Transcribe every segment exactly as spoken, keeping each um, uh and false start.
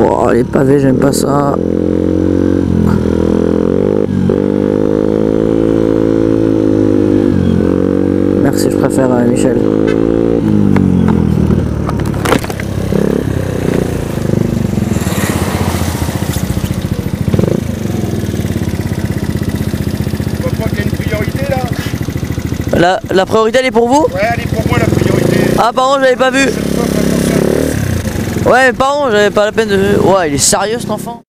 Oh, les pavés, j'aime pas ça. Merci, je préfère euh, Michel. La, la priorité elle est pour vous? Ouais, elle est pour moi la priorité. Ah pardon, j'avais pas vu. Ouais, pardon, j'avais pas la peine de... Ouais, il est sérieux cet enfant.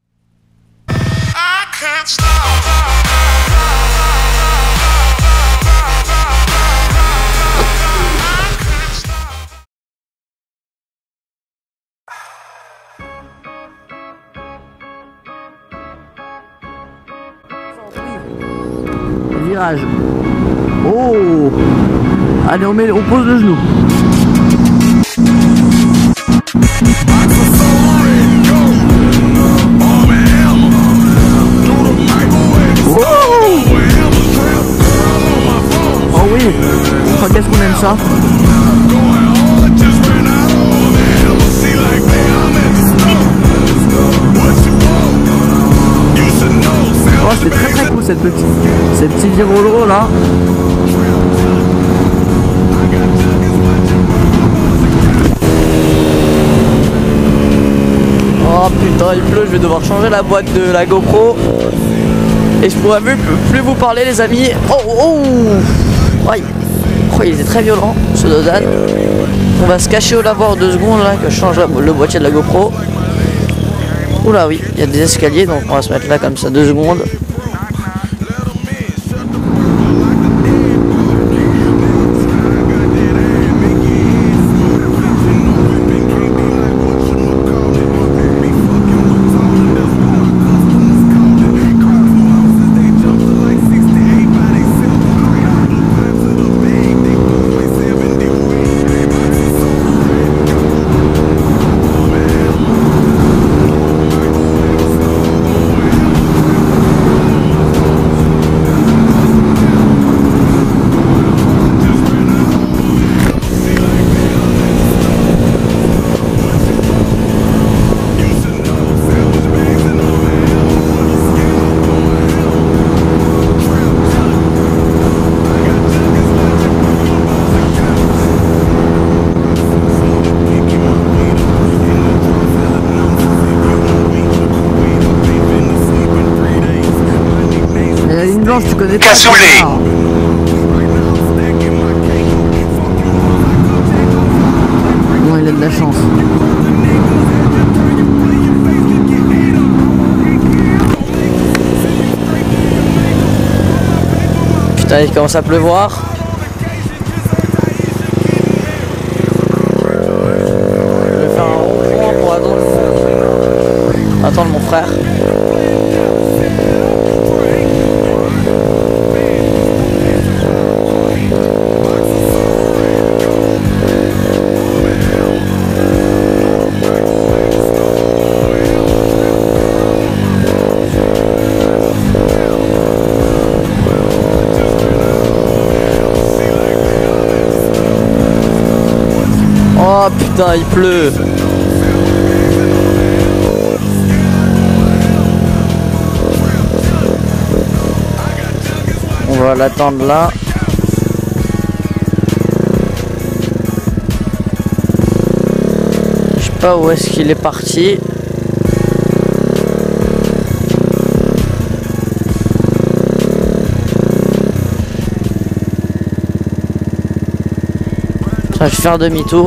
Virage. Oh. Allez, on, met, on pose le genou. Oh oui. Oh, qu'est-ce qu'on aime ça. Oh, c'est très très cool cette petite, ces petits virolos là. Oh putain, il pleut, je vais devoir changer la boîte de la GoPro. Et je pourrais plus, plus vous parler les amis. Oh oh, ouais. Oh, il était très violent ce Dodan. On va se cacher au lavoir deux secondes là que je change la, le boîtier de la GoPro. Oula oui, il y a des escaliers donc on va se mettre là comme ça deux secondes. Blanche, tu connais pas. Cassoulet. Bon, il a de la chance. Putain, il commence à pleuvoir. Je vais faire un rond pour attendre, attendre mon frère. Oh putain, il pleut. On va l'attendre là. Je sais pas où est-ce qu'il est parti. Je vais faire demi-tour.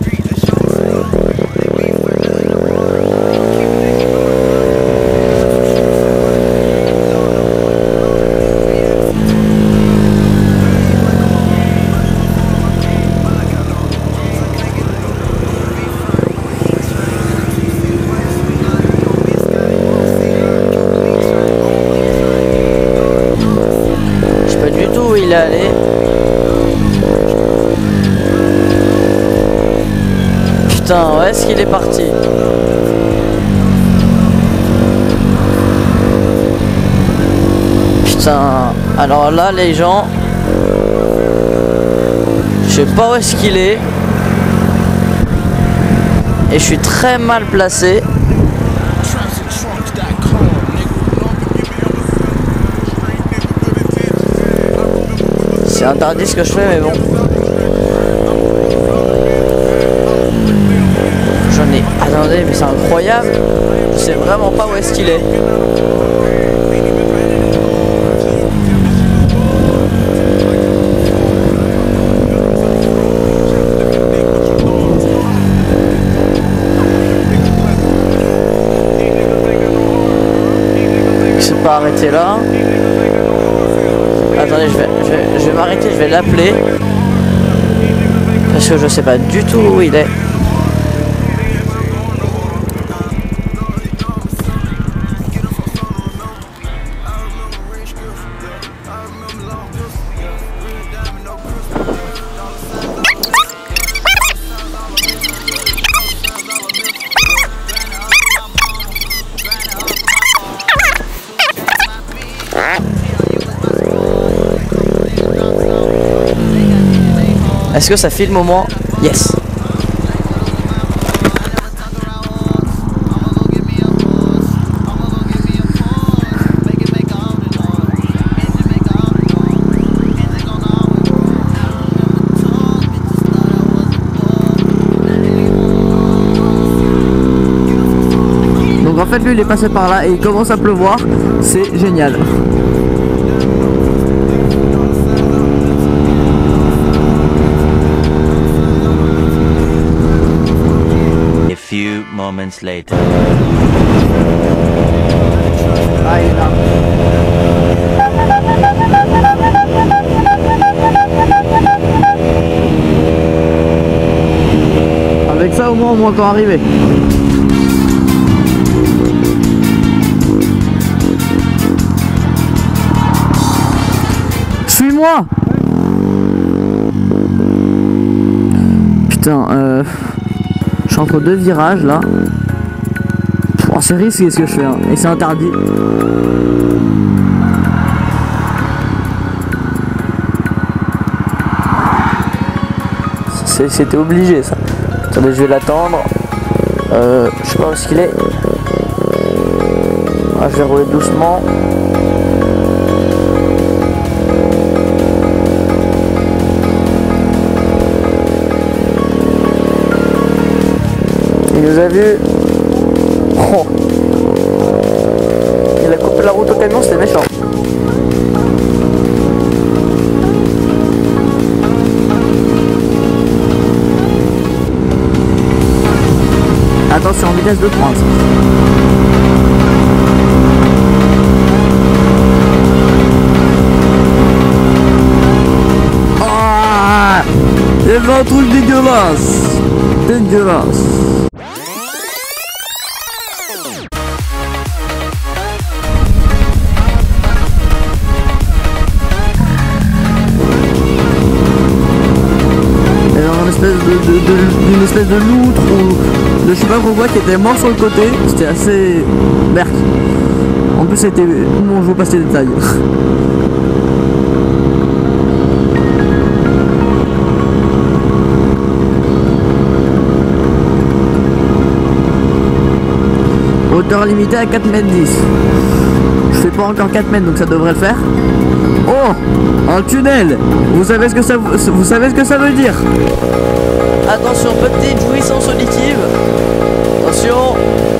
Je sais pas du tout où il est allé. Putain, où est-ce qu'il est parti? Putain, alors là les gens, je sais pas où est-ce qu'il est. Et je suis très mal placé. interdit ce que je fais, mais bon. J'en ai... Attendez, mais c'est incroyable. Je sais vraiment pas où est-ce qu'il est. Il s'est pas arrêté là. Attendez, je vais, je vais, je vais m'arrêter, je vais l'appeler. Parce que je sais pas du tout où il est. Est-ce que ça filme au moins? Yes. Donc en fait lui il est passé par là et il commence à pleuvoir. C'est génial. Few moments later. Ah, il est là. Avec ça au moins on m'entend arriver. Suis-moi. Putain, euh... je suis entre deux virages là. Oh, c'est risqué ce que je fais hein. Et c'est interdit. C'était obligé ça. Attendez, je vais l'attendre. Euh, je sais pas où est-ce qu'il est. Ah, je vais rouler doucement. Il nous a vu. Oh. Il a coupé la route au camion, c'était méchant. Attention, vitesse de trente. Ah, il y avait un truc dégueulasse. Dégueulasse. Espèce de, de, de, d'une espèce de loutre ou de je sais pas pourquoi qui était mort sur le côté, c'était assez merc. En plus c'était... Bon, je veux passer les détails. Hauteur limitée à quatre mètres dix. Je fais pas encore quatre mètres donc ça devrait le faire. Oh, un tunnel. Vous savez ce que ça, vous savez ce que ça veut dire. Attention, petite jouissance auditive. Attention.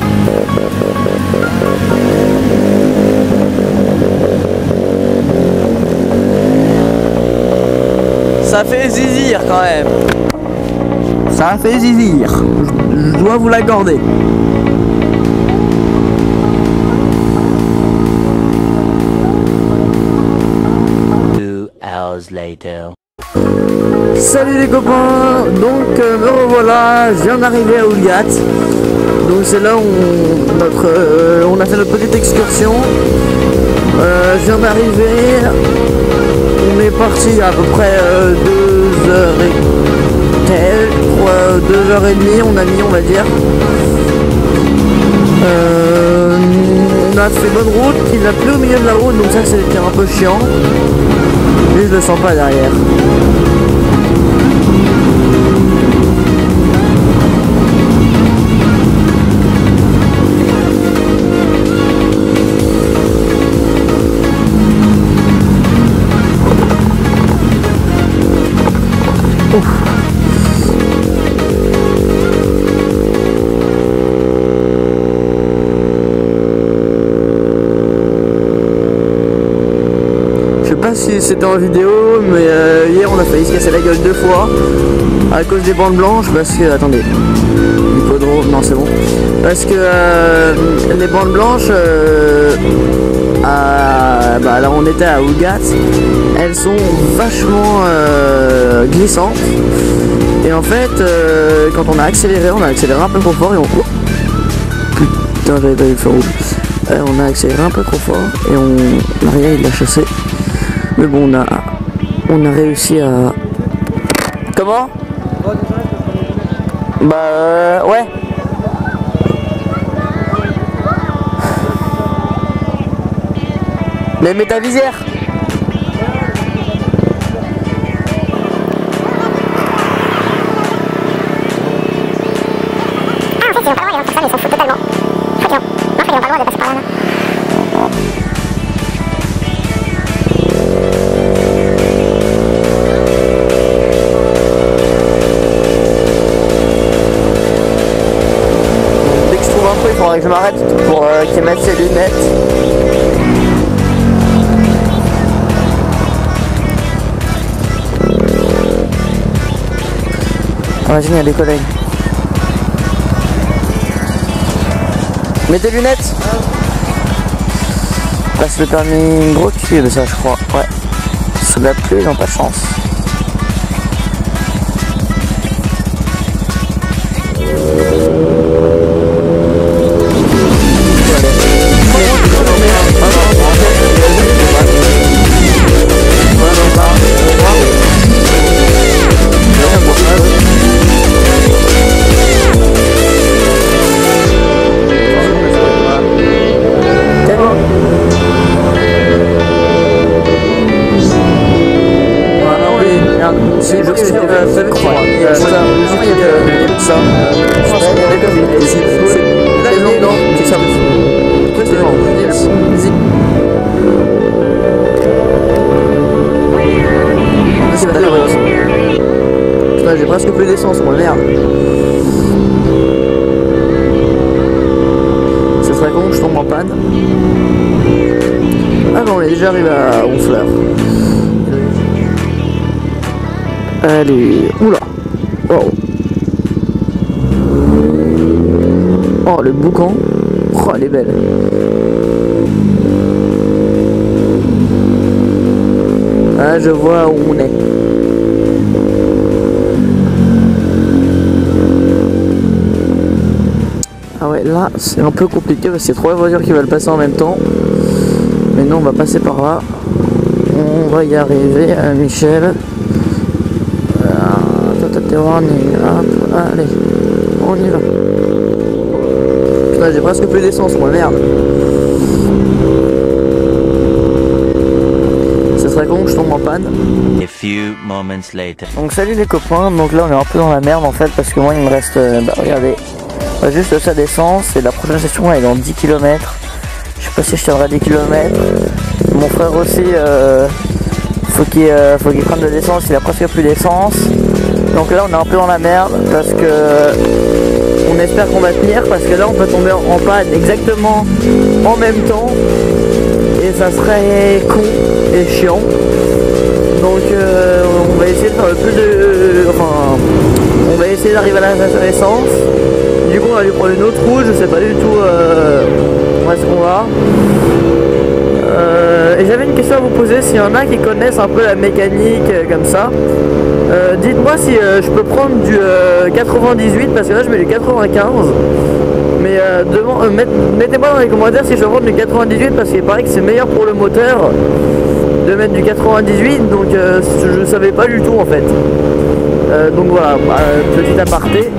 Ça fait zizir quand même. Ça fait zizir. Je dois vous l'accorder. Later. Salut les copains, donc euh, me revoilà, je viens d'arriver à Ouliat. Donc c'est là où on, notre, euh, on a fait notre petite excursion. Euh, je viens d'arriver, on est parti à peu près euh, deux heures et quelques, deux heures et demie on a mis on va dire. Euh, on a fait bonne route, il a plu au milieu de la route donc ça c'était un peu chiant. Et je le sens pas derrière. c'était en vidéo, mais euh, hier on a failli se casser la gueule deux fois à cause des bandes blanches parce que, attendez, l'hippodrome, non c'est bon, parce que euh, les bandes blanches, euh, à, bah, là on était à Ougat, elles sont vachement euh, glissantes et en fait euh, quand on a accéléré, on a accéléré un peu trop fort et on... Oh, putain, j'avais pas eu le feu rouge. Euh, on a accéléré un peu trop fort et on l'arrière il l'a chassé. Mais bon, on a on a réussi à... Comment? Bah euh, ouais. Mais mets ta visière. Ah en fait ils ont pas le droit, ils ont fait ça mais ils s'en foutent totalement. Je crois qu'ils ont... Non, je crois qu'ils ont pas le droit de passer par là. Dès que je trouve un peu, il faudrait que je m'arrête pour euh, qu'il mette ses lunettes. Imagine, il y a des collègues. Mets tes lunettes. Passe le permis gros cube, ça je crois. Ouais. Sous la pluie, ils n'ont pas de chance. C'est je suis le croix. Il y a ça. Il y a ça. Je pense qu'il y avait comme des zip. C'est non, non, c'est ça. C'est bon. Zip. C'est pas l'heure. Putain, j'ai presque plus d'essence, moi, merde. Ça serait con que je tombe en panne. Ah bon, on est déjà arrivé à Honfleur. Allez, oula, wow. Oh le boucan, oh elle est belle. Ah je vois où on est. Ah ouais là c'est un peu compliqué parce qu'il y a trois voitures qui veulent passer en même temps. Mais non on va passer par là. On va y arriver, à Michel. Warning, hop, allez, on y va. Putain, j'ai presque plus d'essence, moi, merde. Ça serait con que je tombe en panne. A few moments later. Donc salut les copains, donc là on est un peu dans la merde en fait parce que moi il me reste, euh, bah regardez, bah, juste ça d'essence et la prochaine station elle est dans dix kilomètres. Je sais pas si je tiendrai dix kilomètres. Mon frère aussi, euh, faut qu'il euh, faut qu'il prenne de l'essence, il a presque plus d'essence. Donc là on est un peu dans la merde parce que on espère qu'on va tenir parce que là on peut tomber en panne exactement en même temps et ça serait con et chiant. Donc euh, on va essayer de faire le plus de... Enfin on va essayer d'arriver à la station essence. Du coup on va lui prendre une autre route, je sais pas du tout euh, où est-ce qu'on va. Euh, et j'avais une question à vous poser, s'il y en a qui connaissent un peu la mécanique euh, comme ça. Euh, dites-moi si euh, je peux prendre du euh, quatre-vingt-dix-huit parce que là je mets du quatre-vingt-quinze. Mais euh, euh, met, mettez-moi dans les commentaires si je peux prendre du quatre-vingt-dix-huit parce qu'il paraît que c'est meilleur pour le moteur de mettre du quatre-vingt-dix-huit. Donc euh, je ne savais pas du tout en fait. Euh, donc voilà, euh, petit aparté.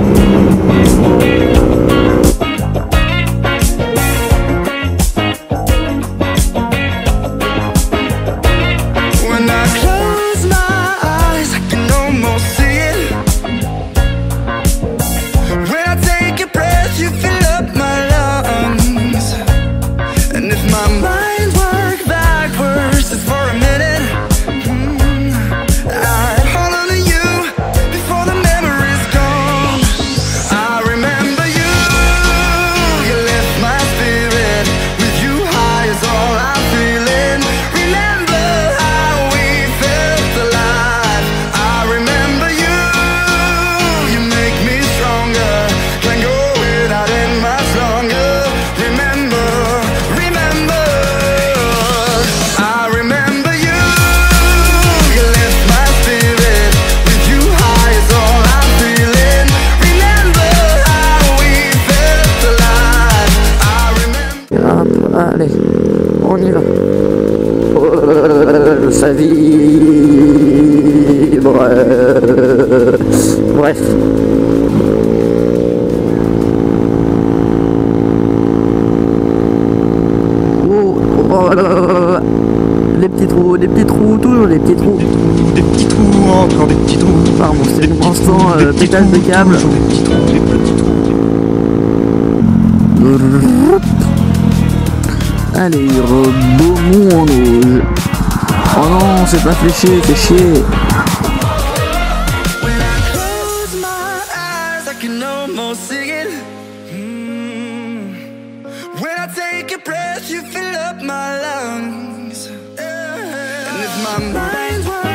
Allez, on y va. Oh, ça vibre. Bref. Oh, oh là là là là. Des petits trous, des petits trous, toujours des petits trous. Des petits trous, encore des petits trous. Pardon, c'est mon instant euh, pétage de câble. Toujours des petits trous, des petits trous. Allez, rebondons en auge. Oh non, c'est pas fléché, c'est chier. When I close my eyes, I can almost see it. Mm. When I take a breath, you fill up my lungs. Yeah. And if my mind's wide